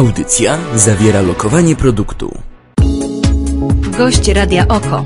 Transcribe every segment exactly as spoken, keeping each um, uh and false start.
Audycja zawiera lokowanie produktu. Gość Radia Oko.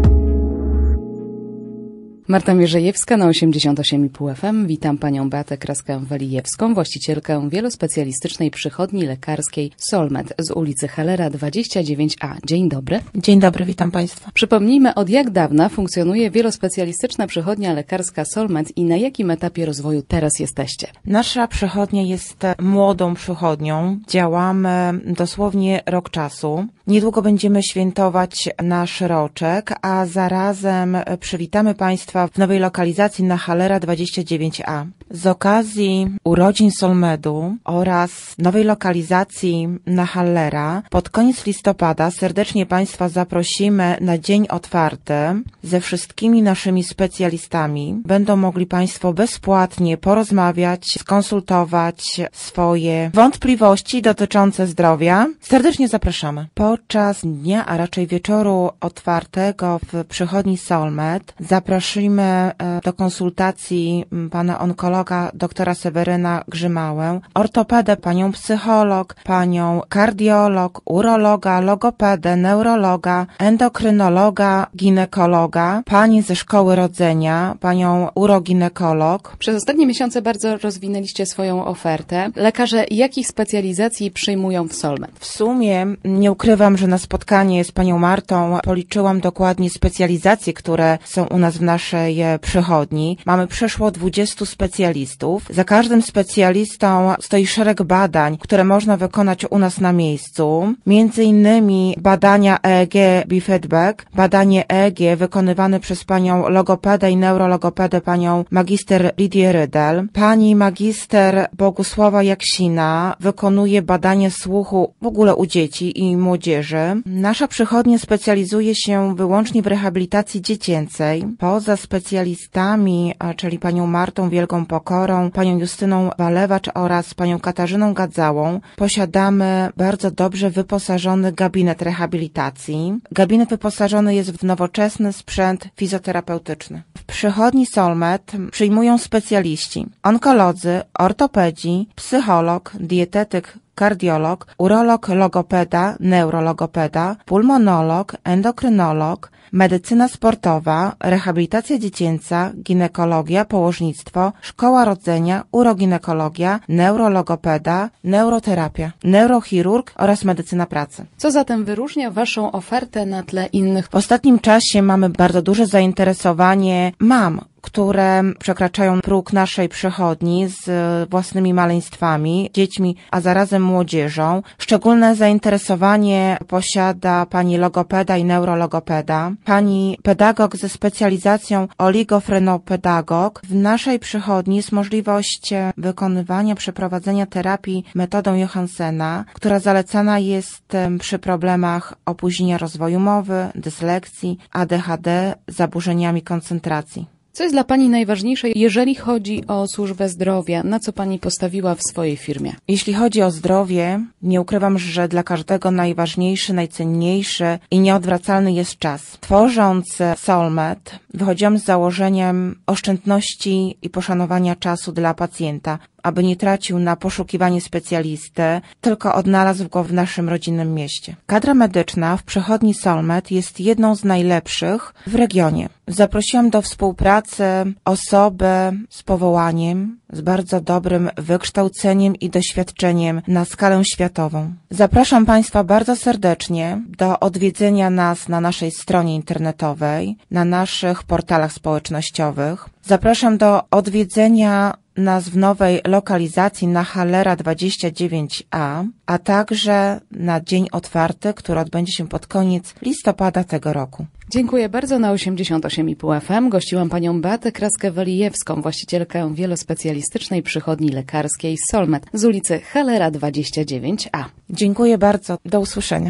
Marta Mierzejewska na osiemdziesiąt osiem i pół F M. Witam panią Beatę Kraskę-Walijewską, właścicielkę wielospecjalistycznej przychodni lekarskiej Solmed z ulicy Hellera dwadzieścia dziewięć A. Dzień dobry. Dzień dobry, witam państwa. Przypomnijmy, od jak dawna funkcjonuje wielospecjalistyczna przychodnia lekarska Solmed i na jakim etapie rozwoju teraz jesteście? Nasza przychodnia jest młodą przychodnią. Działamy dosłownie rok czasu. Niedługo będziemy świętować nasz roczek, a zarazem przywitamy państwa w nowej lokalizacji na Hellera dwadzieścia dziewięć A. Z okazji urodzin Solmedu oraz nowej lokalizacji na Hellera pod koniec listopada serdecznie państwa zaprosimy na dzień otwarty ze wszystkimi naszymi specjalistami. Będą mogli państwo bezpłatnie porozmawiać, skonsultować swoje wątpliwości dotyczące zdrowia. Serdecznie zapraszamy. Podczas dnia, a raczej wieczoru otwartego w przychodni Solmed zaprosimy do konsultacji pana onkologa doktora Seweryna Grzymałę, ortopedę, panią psycholog, panią kardiolog, urologa, logopedę, neurologa, endokrynologa, ginekologa, pani ze szkoły rodzenia, panią uroginekolog. Przez ostatnie miesiące bardzo rozwinęliście swoją ofertę. Lekarze jakich specjalizacji przyjmują w Solmed? W sumie nie ukrywam, że na spotkanie z panią Martą policzyłam dokładnie specjalizacje, które są u nas w naszej przychodni. Mamy przeszło dwudziestu specjalistów. Za każdym specjalistą stoi szereg badań, które można wykonać u nas na miejscu. Między innymi badania E E G Bifeedback, badanie E E G wykonywane przez panią logopedę i neurologopedę, panią magister Lidię Rydel. Pani magister Bogusława Jaksina wykonuje badanie słuchu w ogóle u dzieci i młodzieży. Nasza przychodnia specjalizuje się wyłącznie w rehabilitacji dziecięcej. Poza specjalistami, czyli panią Martą Wielką Pokorą, panią Justyną Walewacz oraz panią Katarzyną Gadzałą, posiadamy bardzo dobrze wyposażony gabinet rehabilitacji. Gabinet wyposażony jest w nowoczesny sprzęt fizjoterapeutyczny. W przychodni Solmed przyjmują specjaliści: onkolodzy, ortopedzi, psycholog, dietetyk, kardiolog, urolog, logopeda, neurologopeda, pulmonolog, endokrynolog, medycyna sportowa, rehabilitacja dziecięca, ginekologia, położnictwo, szkoła rodzenia, uroginekologia, neurologopeda, neuroterapia, neurochirurg oraz medycyna pracy. Co zatem wyróżnia waszą ofertę na tle innych? W ostatnim czasie mamy bardzo duże zainteresowanie mam, które przekraczają próg naszej przychodni z własnymi maleństwami, dziećmi, a zarazem młodzieżą. Szczególne zainteresowanie posiada pani logopeda i neurologopeda, pani pedagog ze specjalizacją oligofrenopedagog. W naszej przychodni jest możliwość wykonywania, przeprowadzenia terapii metodą Johansena, która zalecana jest przy problemach opóźnienia rozwoju mowy, dyslekcji, A D H D, zaburzeniami koncentracji. Co jest dla pani najważniejsze, jeżeli chodzi o służbę zdrowia? Na co pani postawiła w swojej firmie? Jeśli chodzi o zdrowie, nie ukrywam, że dla każdego najważniejszy, najcenniejszy i nieodwracalny jest czas. Tworząc Solmed, wychodziłam z założeniem oszczędności i poszanowania czasu dla pacjenta, aby nie tracił na poszukiwanie specjalisty, tylko odnalazł go w naszym rodzinnym mieście. Kadra medyczna w przychodni Solmed jest jedną z najlepszych w regionie. Zaprosiłam do współpracy osoby z powołaniem, z bardzo dobrym wykształceniem i doświadczeniem na skalę światową. Zapraszam państwa bardzo serdecznie do odwiedzenia nas na naszej stronie internetowej, na naszych portalach społecznościowych. Zapraszam do odwiedzenia nas w nowej lokalizacji na Hellera dwadzieścia dziewięć A, a także na dzień otwarty, który odbędzie się pod koniec listopada tego roku. Dziękuję bardzo. Na osiemdziesiąt osiem i pół F M gościłam panią Beatę Kraskę-Walijewską, właścicielkę wielospecjalistycznej przychodni lekarskiej Solmed z ulicy Hellera dwadzieścia dziewięć A. Dziękuję bardzo. Do usłyszenia.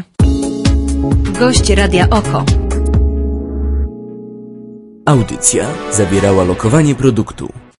Gość Radia Oko. Audycja zawierała lokowanie produktu.